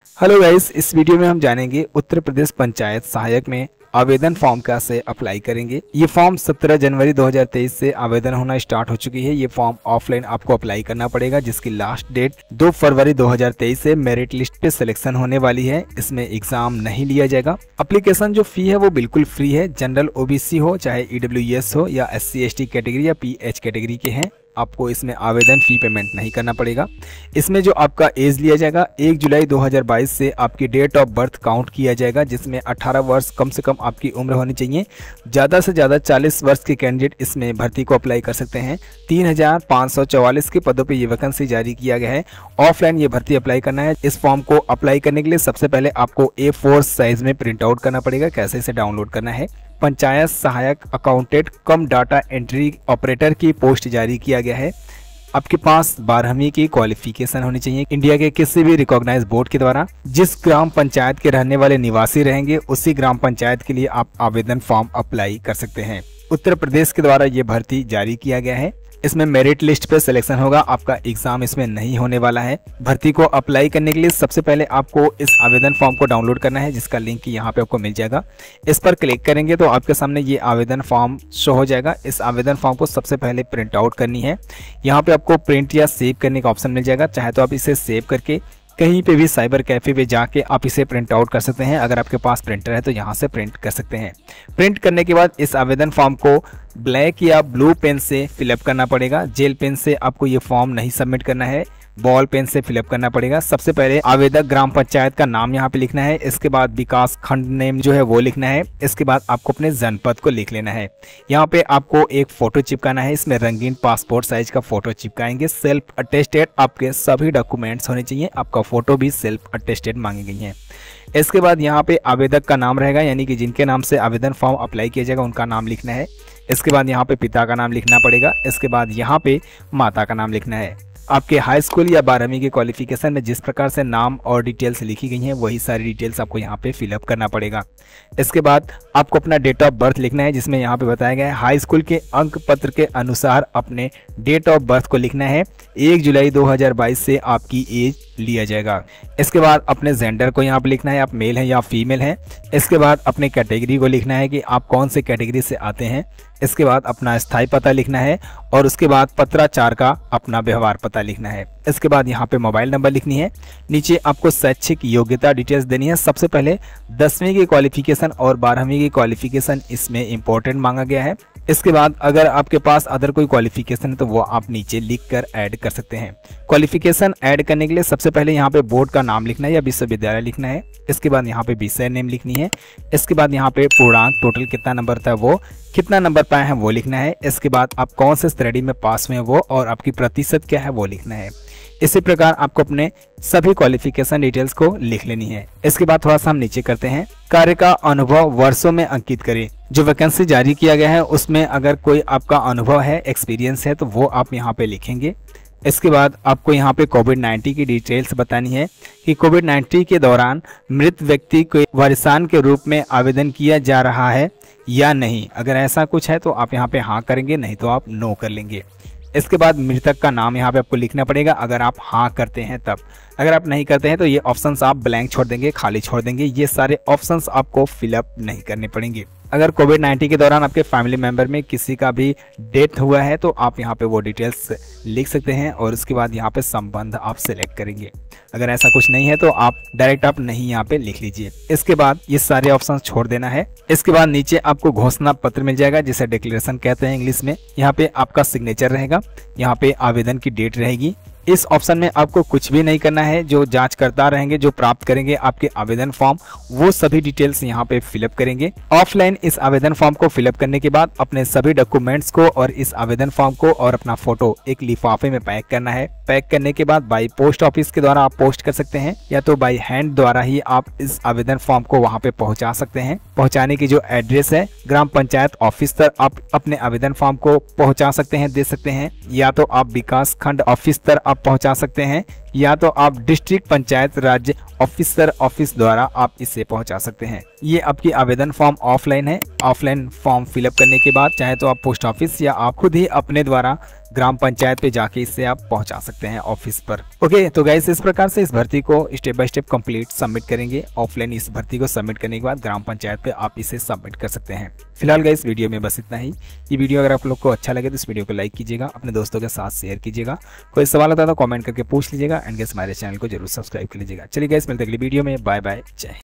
Hello guys, इस video में हम जानेंगे उत्तर प्रदेश पंचायत सहायक में आवेदन फॉर्म कैसे अप्लाई करेंगे। ये फॉर्म 17 जनवरी 2023 से आवेदन होना स्टार्ट हो चुकी है। ये फॉर्म ऑफलाइन आपको अप्लाई करना पड़ेगा, जिसकी लास्ट डेट 2 फरवरी 2023 से मेरिट लिस्ट पे सिलेक्शन होने वाली है। इसमें एग्जाम नहीं लिया जाएगा। एप्लीकेशन जो फी है वो बिल्कुल फ्री है। जनरल ओबीसी हो, चाहे ईडब्ल्यूएस हो या SC ST कैटेगरी या PH कैटेगरी के हैं, आपको इसमें आवेदन फी पेमेंट नहीं करना पड़ेगा। इसमें जो आपका एज लिया जाएगा 1 जुलाई 2022 से आपकी डेट ऑफ बर्थ काउंट किया जाएगा, जिसमें 18 वर्ष कम से कम आपकी उम्र होनी चाहिए। ज़्यादा से ज़्यादा 40 वर्ष के कैंडिडेट इसमें भर्ती को अप्लाई कर सकते हैं। 3544 के पदों पर यह वैकेंसी जारी किया गया है। ऑफलाइन ये भर्ती अप्लाई करना है। इस फॉर्म को अप्लाई करने के लिए सबसे पहले आपको A4 साइज में प्रिंट आउट करना पड़ेगा। कैसे इसे डाउनलोड करना है। पंचायत सहायक accountant cum data entry operator की पोस्ट जारी किया गया है। आपके पास 12वीं की क्वालिफिकेशन होनी चाहिए। इंडिया के किसी भी रिकॉग्नाइज्ड बोर्ड के द्वारा जिस ग्राम पंचायत के रहने वाले निवासी रहेंगे, उसी ग्राम पंचायत के लिए आप आवेदन फॉर्म अप्लाई कर सकते हैं। उत्तर प्रदेश के द्वारा ये भर्ती जारी किया गया है। इसमें मेरिट लिस्ट पे सिलेक्शन होगा। आपका एग्जाम इसमें नहीं होने वाला है। भर्ती को अप्लाई करने के लिए सबसे पहले आपको इस आवेदन फॉर्म को डाउनलोड करना है, जिसका लिंक यहाँ पे आपको मिल जाएगा। इस पर क्लिक करेंगे तो आपके सामने ये आवेदन फॉर्म शो हो जाएगा। इस आवेदन फॉर्म को सबसे पहले प्रिंट आउट करनी है। यहाँ पे आपको प्रिंट या सेव करने का ऑप्शन मिल जाएगा। चाहे तो आप इसे सेव करके कहीं पे भी साइबर कैफे पे जाके आप इसे प्रिंट आउट कर सकते हैं। अगर आपके पास प्रिंटर है तो यहाँ से प्रिंट कर सकते हैं। प्रिंट करने के बाद इस आवेदन फॉर्म को ब्लैक या ब्लू पेन से फिलअप करना पड़ेगा। जेल पेन से आपको ये फॉर्म नहीं सबमिट करना है, बॉल पेन से फिलअप करना पड़ेगा। सबसे पहले आवेदक ग्राम पंचायत का नाम यहाँ पे लिखना है। इसके बाद विकास खंड नेम जो है वो लिखना है। इसके बाद आपको अपने जनपद को लिख लेना है। यहाँ पे आपको एक फोटो चिपकाना है। इसमें रंगीन पासपोर्ट साइज का फोटो चिपकाएंगे। सेल्फ अटेस्टेड आपके सभी डॉक्यूमेंट्स होने चाहिए। आपका फोटो भी सेल्फ अटेस्टेड मांगी गई है। इसके बाद यहाँ पे आवेदक का नाम रहेगा, यानी कि जिनके नाम से आवेदन फॉर्म अप्लाई किया जाएगा उनका नाम लिखना है। इसके बाद यहाँ पे पिता का नाम लिखना पड़ेगा। इसके बाद यहाँ पे माता का नाम लिखना है। आपके हाई स्कूल या 12वीं के क्वालिफिकेशन में जिस प्रकार से नाम और डिटेल्स लिखी गई हैं, वही सारी डिटेल्स आपको यहाँ पे फिलअप करना पड़ेगा। इसके बाद आपको अपना डेट ऑफ बर्थ लिखना है, जिसमें यहाँ पे बताया गया है हाई स्कूल के अंक पत्र के अनुसार अपने डेट ऑफ बर्थ को लिखना है। 1 जुलाई 2022 से आपकी एज लिया जाएगा। इसके बाद अपने जेंडर को यहाँ पे लिखना है, आप मेल हैं या फीमेल हैं। इसके बाद अपने कैटेगरी को लिखना है कि आप कौन से कैटेगरी से आते हैं। इसके बाद अपना स्थायी पता लिखना है और उसके बाद पत्राचार का अपना व्यवहार पता लिखना है। इसके बाद यहाँ पे मोबाइल नंबर लिखनी है। नीचे आपको शैक्षिक योग्यता डिटेल्स देनी है। सबसे पहले 10वीं की क्वालिफिकेशन और 12वीं की क्वालिफिकेशन इसमें इंपॉर्टेंट मांगा गया है। इसके बाद अगर आपके पास अदर कोई क्वालिफिकेशन है तो वो आप नीचे लिखकर ऐड कर सकते हैं। क्वालिफिकेशन ऐड करने के लिए सबसे पहले यहाँ पे बोर्ड का नाम लिखना है या विश्वविद्यालय लिखना है। इसके बाद यहाँ पे विषय नेम लिखनी है। इसके बाद यहाँ पे पूर्णांक टोटल कितना नंबर था वो, कितना नंबर पाए हैं वो लिखना है। इसके बाद आप कौन से स्टडी में पास हुए हैं वो, और आपकी प्रतिशत क्या है वो लिखना है। इसी प्रकार आपको अपने सभी क्वालिफिकेशन डिटेल्स को लिख लेनी है। इसके बाद थोड़ा सा हम नीचे करते हैं। कार्य का अनुभव वर्षों में अंकित करें। जो वैकेंसी जारी किया गया है उसमें अगर कोई आपका अनुभव है, एक्सपीरियंस है, तो वो आप यहाँ पे लिखेंगे। इसके बाद आपको यहाँ पे कोविड-19 की डिटेल्स बतानी है कि कोविड-19 के दौरान मृत व्यक्ति को वारिसान के रूप में आवेदन किया जा रहा है या नहीं। अगर ऐसा कुछ है तो आप यहाँ पे हाँ करेंगे, नहीं तो आप नो कर लेंगे। इसके बाद मृतक का नाम यहाँ पे आपको लिखना पड़ेगा, अगर आप हाँ करते हैं तब। अगर आप नहीं करते हैं तो ये ऑप्शंस आप ब्लैंक छोड़ देंगे, खाली छोड़ देंगे। ये सारे ऑप्शंस आपको फिलअप नहीं करने पड़ेंगे। अगर कोविड-19 के दौरान आपके फैमिली मेंबर में किसी का भी डेथ हुआ है तो आप यहाँ पे वो डिटेल्स लिख सकते हैं और उसके बाद यहाँ पे संबंध आप सिलेक्ट करेंगे। अगर ऐसा कुछ नहीं है तो आप डायरेक्ट आप नहीं यहाँ पे लिख लीजिए। इसके बाद ये सारे ऑप्शंस छोड़ देना है। इसके बाद नीचे आपको घोषणा पत्र मिल जाएगा, जिसे डिक्लेरेशन कहते हैं इंग्लिश में। यहाँ पे आपका सिग्नेचर रहेगा, यहाँ पे आवेदन की डेट रहेगी। इस ऑप्शन में आपको कुछ भी नहीं करना है। जो जांचकर्ता रहेंगे, जो प्राप्त करेंगे आपके आवेदन फॉर्म, वो सभी डिटेल्स यहाँ पे फिलअप करेंगे। ऑफलाइन इस आवेदन फॉर्म को फिलअप करने के बाद अपने सभी डॉक्यूमेंट्स को और इस आवेदन फॉर्म को और अपना फोटो एक लिफाफे में पैक करना है। पैक करने के बाद बाई पोस्ट ऑफिस के द्वारा आप पोस्ट कर सकते हैं, या तो बाई हैंड द्वारा ही आप इस आवेदन फॉर्म को वहाँ पे पहुँचा सकते हैं। पहुँचाने की जो एड्रेस है ग्राम पंचायत ऑफिस तक आप अपने आवेदन फॉर्म को पहुँचा सकते हैं, दे सकते हैं। या तो आप विकास खंड ऑफिस तक आप पहुंचा सकते हैं, या तो आप डिस्ट्रिक्ट पंचायत राज्य ऑफिसर ऑफिस द्वारा आप इसे पहुंचा सकते हैं। ये आपकी आवेदन फॉर्म ऑफलाइन है। ऑफलाइन फॉर्म फिलअप करने के बाद चाहे तो आप पोस्ट ऑफिस या आप खुद ही अपने द्वारा ग्राम पंचायत पे जाके इससे आप पहुंचा सकते हैं ऑफिस पर। ओके, तो गाइस इस प्रकार से इस भर्ती को step by step complete submit करेंगे। ऑफलाइन इस भर्ती को सबमिट करने के बाद ग्राम पंचायत पे आप इसे सबमिट कर सकते हैं। फिलहाल गाइस वीडियो में बस इतना ही। ये वीडियो अगर आप लोग को अच्छा लगे तो इस वीडियो को लाइक कीजिएगा, अपने दोस्तों के साथ शेयर कीजिएगा। कोई सवाल होता है तो कमेंट करके पूछ लीजिएगा एंड गाइस हमारे चैनल को जरूर सब्सक्राइब कर लीजिएगा। चलिए गाइस मिलते हैं अगली वीडियो में। बाय बाय, जय हिंद।